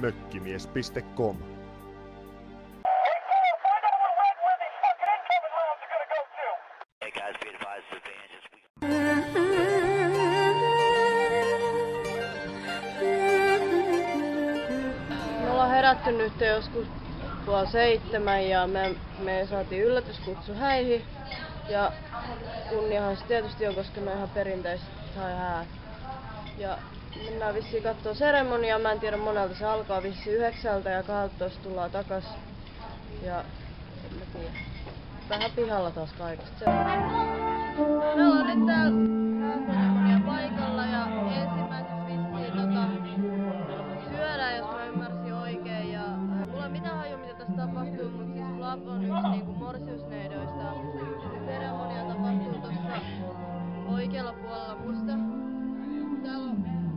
mökkimies.com. Me ollaan herätty nyt joskus 6:30 ja me saatiin yllätyskutsu häihin. Ja kunniahan se tietysti on, koska ne on ihan perinteiset tai häät. Ja mennään vissiin kattoo seremoniaa, mä en tiedä monelta se alkaa, vissiin 9 ja 12 tullaan takas. Ja en mä tiedä. Vähän pihalla taas kaikesta. Me ollaan nyt täällä hääseremonia paikalla ja ensimmäiseksi vissiin syödään, jos mä ymmärsin oikein. Ja mulla ei mitään haju mitä tässä tapahtuu, mutta siis Flap on yksi niinku morsiusneidoista. Se seremonia tapahtuu tossa oikealla puolella musta. Täällä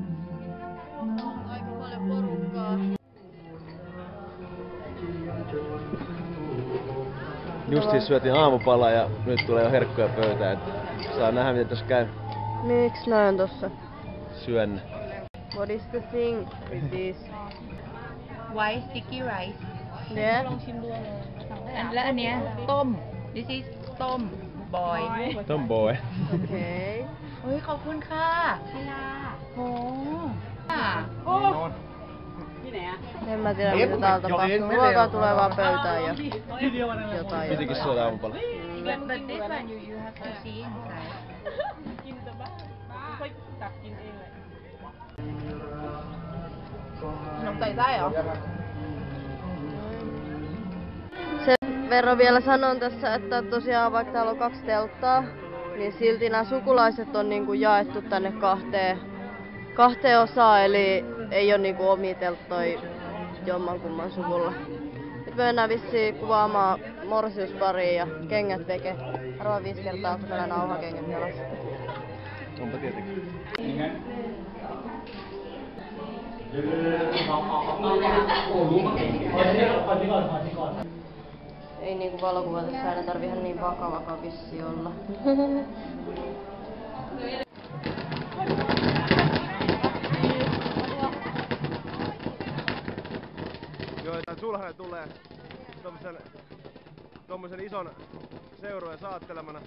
on aika paljon porukkaa. Justiin syötiin aamupala ja nyt tulee jo herkkuja pöytään. Saa nähdä miten tässä käy. Miks näen tossa? Syön. What is the thing with this? White sticky rice. Yeah. And อันเนี้ยต้ม This is ต้ม boy. Tomboy. Okei. เฮ้ยขอบคุณค่ะชิลาโหโอ้ En mä tiedä mitä täällä tapahtuu. Ruokaa tulee vaan pöytään ja jotain. Pitikin syödä aamupala. But this one you have to see inside. Sen verran vielä sanon tässä, että tosiaan vaikka täällä on 2 telttaa, niin silti nämä sukulaiset on niinku jaettu tänne kahteen osaan, eli ei ole niinku omia telttoja jommankumman suvulla. Nyt mennään vissiin kuvaamaan morsiuspariin ja kengät veke. Arvaa 5 kertaa, onko meillä nauhakengät jalassa. Onpa tietenkin. Ei niinku valokuvatessa aina tarvi ihan niin vakavakaan vissi olla. Joo, tän sulhanen tulee tommosen ison seurueen saattelemana.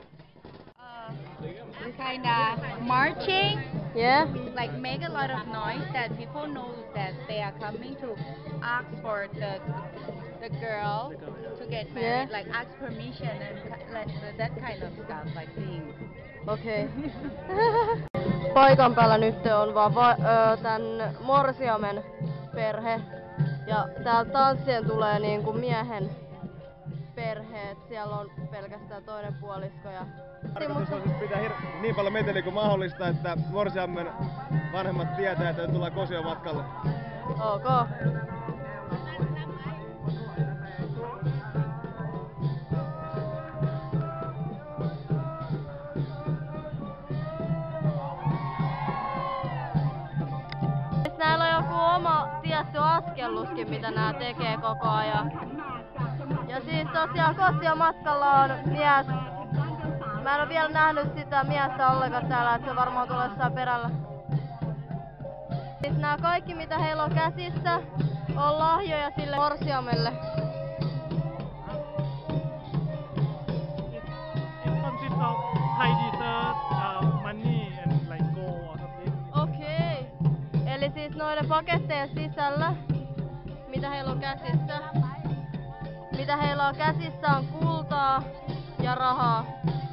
We kinda marching. Yeah? Like make a lot of noise that people know that they are coming to ask for the girl to get married, Yeah. like ask permission and like that kind of stuff, like thing. Okei. Paikan päällä nyt on vaan tän morsiamen perhe. Ja täällä tanssien tulee niinku miehen perheet. Siellä on pelkästään toinen puolisko ja... Tarkoitus on siis pitää niin paljon meteliä kuin mahdollista, että morsiammen vanhemmat tietää, että nyt tullaan Kosion matkalle. Ok. Näillä on joku oma tietty askelluskin, mitä nää tekee koko ajan. Ja siis tosiaan Kosion matkalla on mies. Mä en oo vielä nähnyt sitä miestä ollenkaan täällä, että se varmaan tulee jossain perällä. Siis nää kaikki mitä heillä on käsissä on lahjoja sille morsiamelle. Okei. Eli siis noiden pakettejen sisällä, mitä heillä on käsissä. Mitä heillä on käsissä on kultaa ja rahaa.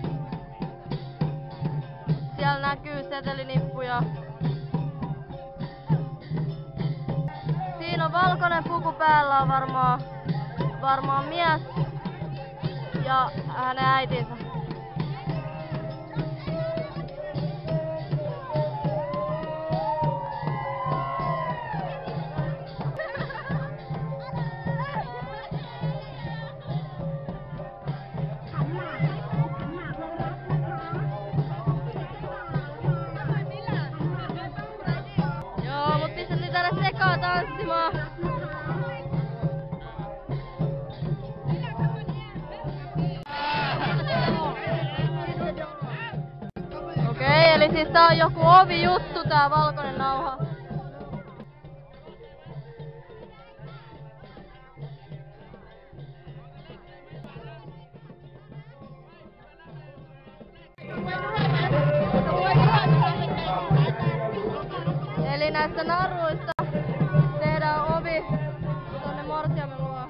Siellä näkyy setelinippuja. Siinä on valkoinen puku päällä on varmaan mies ja hänen äitinsä. Tanssimaan. Okei, eli siis tää on joku ovi juttu tää valkoinen nauha. näistä naruista tehdään ovi tonne morsiamen luo.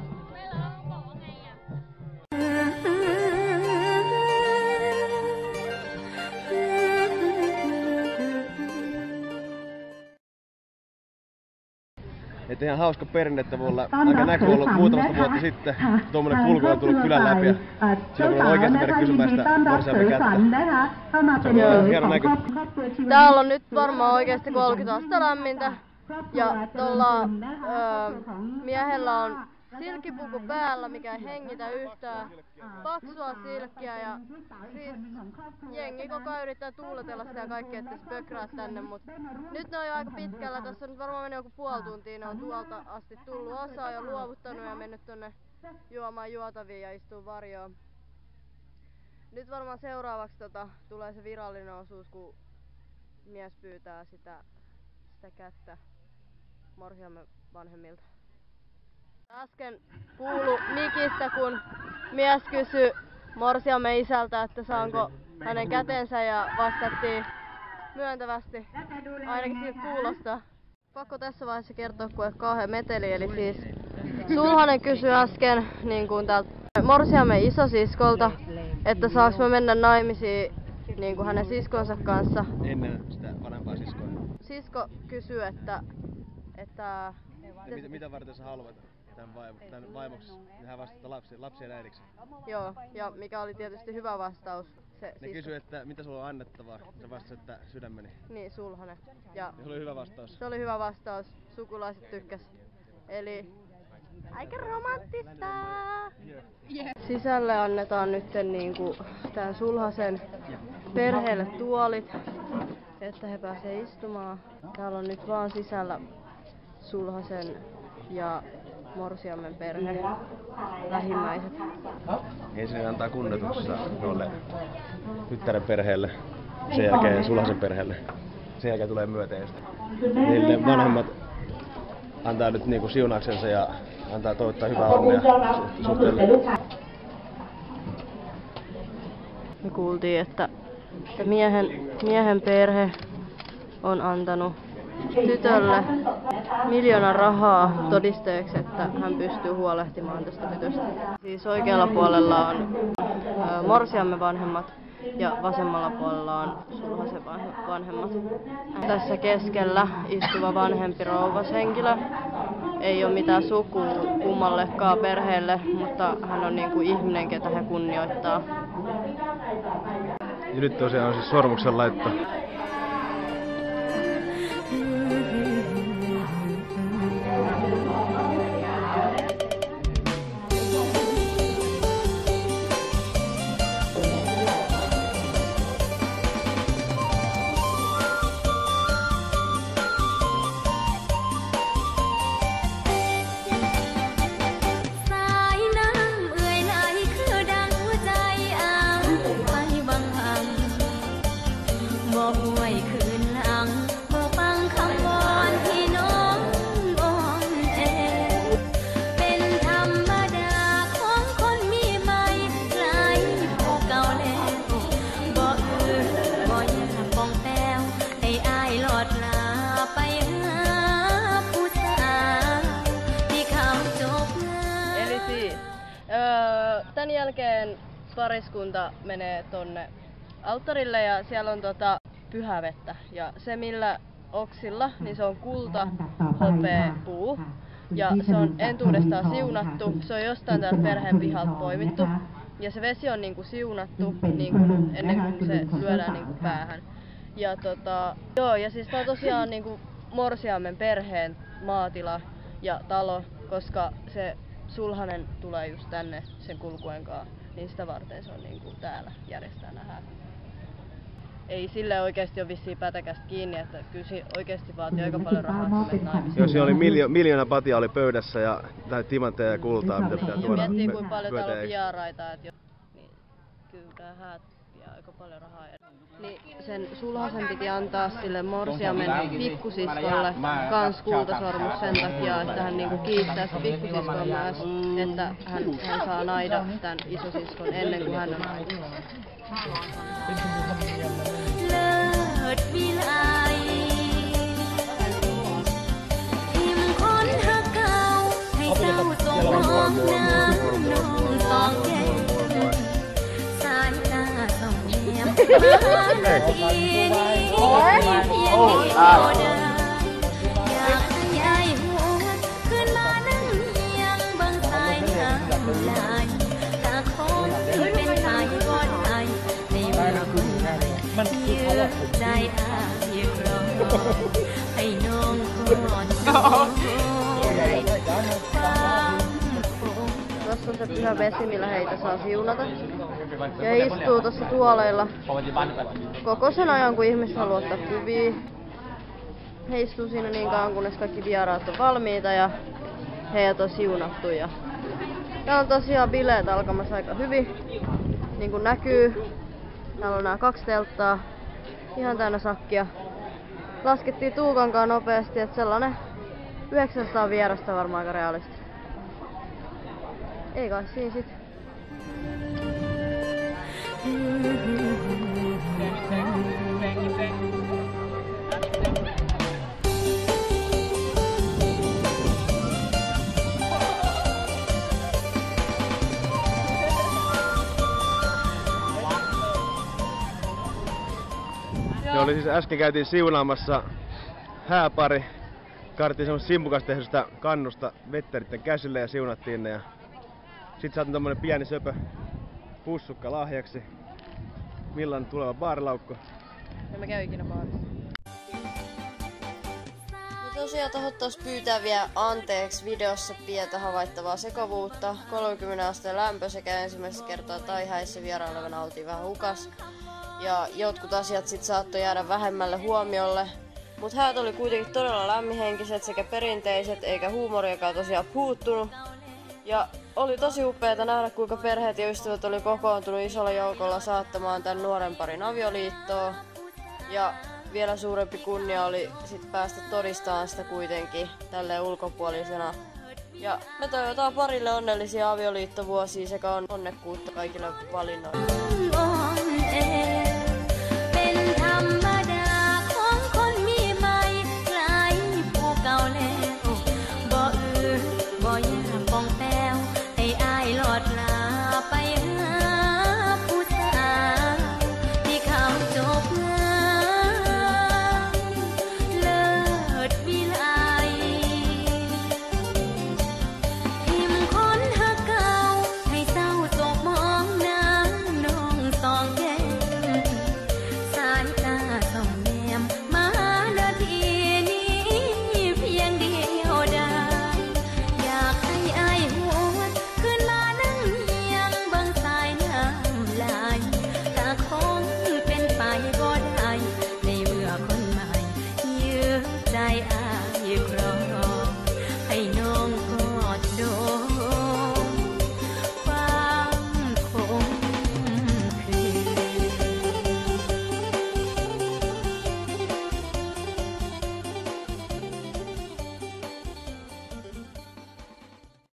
Että ihan hauska perinne, että mulla aika näky ollut muutamasta vuotta sitten. Tuommoinen kulku on tullut kylän läpi ja silloin kun on oikeasti mennyt kysymään sitä morsiamen kättä. Se on hieno näky. Täällä on nyt varmaan oikeasti 30 astetta lämmintä. Ja tuolla miehellä on silkkipuku päällä, mikä ei hengitä yhtään. Paksua silkkiä ja siis jengi koko ajan yrittää tuuletella sitä ja kaikki, että se pökrää tänne, mutta nyt ne on jo aika pitkällä. Tässä on nyt varmaan mennyt joku puoli tuntia. Ne on tuolta asti tullut osaa ja luovuttanut ja mennyt tonne juomaan juotavia ja istuu varjoon. Nyt varmaan seuraavaksi tulee se virallinen osuus, kun mies pyytää sitä kättä morsiamen vanhemmilta. Äsken kuulu mikistä, kun mies kysyi morsiamen isältä, että saanko hänen kätensä ja vastattiin myöntävästi. Ainakin siltä kuulostaa. Pakko tässä vaiheessa kertoa, kun kauhean meteli. Eli siis sulhanen kysyi äsken niin kuin täältä morsiamen isosiskolta, että saaks mä mennä naimisiin niin kuin hänen siskonsa kanssa. Ennen sitä vanhempaa siskoa. Sisko kysyi, että mitä varten sä haluat tämän vaimoksi? Hän vastata lapsien äidiksi. Joo, ja mikä oli tietysti hyvä vastaus. Ne kysyi, että mitä sulla on annettavaa. Sä vastasit, että sydämeni. Niin, sulhanen. Ja se oli hyvä vastaus. Se oli hyvä vastaus. Sukulaiset tykkäs. Eli aika romanttista! Yeah. Sisälle annetaan nyt niinku tän sulhasen perheelle tuolit, että he pääsee istumaan. Täällä on nyt vaan sisällä sulhasen ja morsiamen perhe, lähimmäiset. Ensin antaa kunnotuksia noille tyttären perheelle, sen jälkeen sulhasen perheelle. Sen jälkeen tulee myöteistä. Niille vanhemmat antaa nyt niinku siunauksensa ja antaa toivottaa hyvää onnea suhteelle. Me kuultiin, että miehen perhe on antanut tytölle 1 000 000 rahaa todisteeksi, että hän pystyy huolehtimaan tästä tytöstä. Siis oikealla puolella on morsiamme vanhemmat ja vasemmalla puolella on sulhasen vanhemmat. Tässä keskellä istuva vanhempi rouvashenkilö ei ole mitään sukua kummallekaan perheelle, mutta hän on niin kuin ihminen, ketä he kunnioittaa. Ja nyt tosiaan on siis sormuksen laitto. Tän jälkeen pariskunta menee tonne alttarille ja siellä on pyhävettä. Ja se millä oksilla, niin se on kulta, hopea, puu. Ja se on entuudestaan siunattu. Se on jostain täällä perheen pihalta poimittu. Ja se vesi on niinku siunattu niinku ennen kuin se lyödään niinku päähän. Ja joo, ja siis tää on tosiaan niinku morsiamen perheen maatila ja talo, koska se sulhanen tulee just tänne sen kulkuen kanssa, niin sitä varten se on niinku täällä järjestää nää. Ei sille oikeesti ole vissiin pätäkästä kiinni, että kyllä se oikeesti vaatii aika paljon rahaa, että menet naimisiin. Joo, siellä oli miljoona patia oli pöydässä ja timantteja ja kultaa, mitä pitää tuoda. Miettii kuinka paljon täällä on vieraita, niin kyllä tää häät vie aika paljon rahaa. Niin sen sulhasen piti antaa sille morsiamen pikkusiskolle kans kultasormus sen takia, että hän niinku kiittää sitä pikkusiskoa myös, että hän saa naida tän isosiskon ennen kuin hän on nainut. Tuossa on se pyhä vesi, millä heitä saa siunata. Ja he istuu tuossa tuoleilla koko sen ajan, kun ihmiset haluaa ottaa kuvia. He istuu siinä niin kauan, kunnes kaikki vieraat on valmiita ja heidät on siunattu. Ja täällä on tosiaan bileet alkamassa aika hyvin, niin kuin näkyy. Täällä on nämä 2 telttaa, ihan täynnä sakkia. Laskettiin Tuukankaan nopeasti, että sellainen 900 vierasta varmaan aika realistinen. Ei kai siinä sit. Se oli siis äsken käytiin siunaamassa hääpari. Kaadettiin semmoista simpukasta tehdystä kannusta vettä käsille ja siunattiin ne. Ja sit saatiin tommonen pieni söpö pussukka lahjaksi. Millan tuleva baarilaukko. Ja mä käyn ikinä baarissa. Ja tosiaan tahottais pyytää vielä anteeksi videossa pientä havaittavaa sekavuutta. 30 asteen lämpö sekä ensimmäistä kertaa taihäissä vierailevana oltiin vähän hukas. Ja jotkut asiat sit saattoi jäädä vähemmälle huomiolle. Mut häät oli kuitenkin todella lämminhenkiset sekä perinteiset, eikä huumoriakaan tosiaan puuttunut. Ja oli tosi upeeta nähdä, kuinka perheet ja ystävät oli kokoontunut isolla joukolla saattamaan tän nuoren parin avioliittoa. Ja vielä suurempi kunnia oli sit päästä todistamaan sitä kuitenkin tälleen ulkopuolisena. Ja me toivotaan parille onnellisia avioliittovuosia sekä onnekkuutta kaikille valinnoille.